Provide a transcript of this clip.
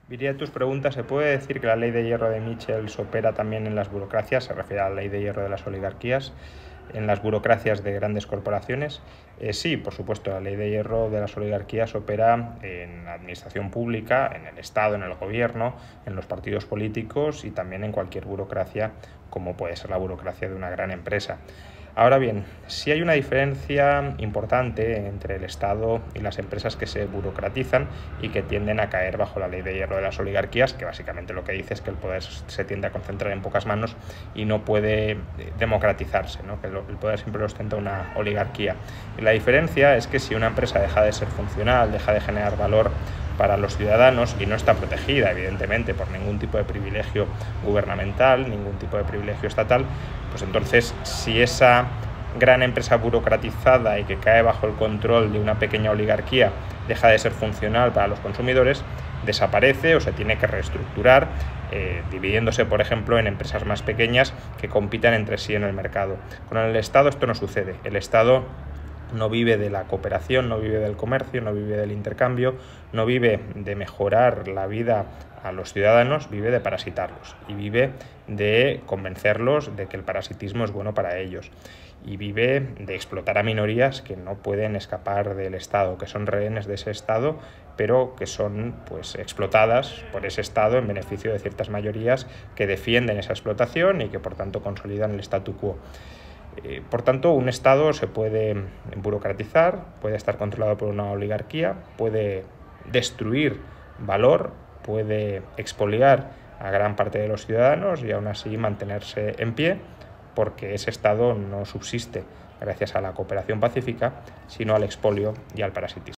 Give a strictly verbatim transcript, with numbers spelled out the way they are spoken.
Diría tus preguntas, ¿se puede decir que la ley de hierro de Michels opera también en las burocracias? Se refiere a la ley de hierro de las oligarquías, en las burocracias de grandes corporaciones. Eh, sí, por supuesto, la ley de hierro de las oligarquías opera en la administración pública, en el Estado, en el gobierno, en los partidos políticos y también en cualquier burocracia, como puede ser la burocracia de una gran empresa. Ahora bien, sí hay una diferencia importante entre el Estado y las empresas que se burocratizan y que tienden a caer bajo la ley de hierro de las oligarquías, que básicamente lo que dice es que el poder se tiende a concentrar en pocas manos y no puede democratizarse, ¿no? Que el poder siempre lo ostenta una oligarquía. Y la diferencia es que si una empresa deja de ser funcional, deja de generar valor para los ciudadanos y no está protegida, evidentemente, por ningún tipo de privilegio gubernamental, ningún tipo de privilegio estatal, pues entonces, si esa gran empresa burocratizada y que cae bajo el control de una pequeña oligarquía deja de ser funcional para los consumidores, desaparece o se tiene que reestructurar, eh, dividiéndose, por ejemplo, en empresas más pequeñas que compitan entre sí en el mercado. Con el Estado esto no sucede. El Estado no vive de la cooperación, no vive del comercio, no vive del intercambio, no vive de mejorar la vida a los ciudadanos, vive de parasitarlos y vive de convencerlos de que el parasitismo es bueno para ellos y vive de explotar a minorías que no pueden escapar del Estado, que son rehenes de ese Estado, pero que son pues explotadas por ese Estado en beneficio de ciertas mayorías que defienden esa explotación y que por tanto consolidan el statu quo. Eh, por tanto, un Estado se puede burocratizar, puede estar controlado por una oligarquía, puede destruir valor, puede expoliar a gran parte de los ciudadanos y aún así mantenerse en pie, porque ese Estado no subsiste gracias a la cooperación pacífica, sino al expolio y al parasitismo.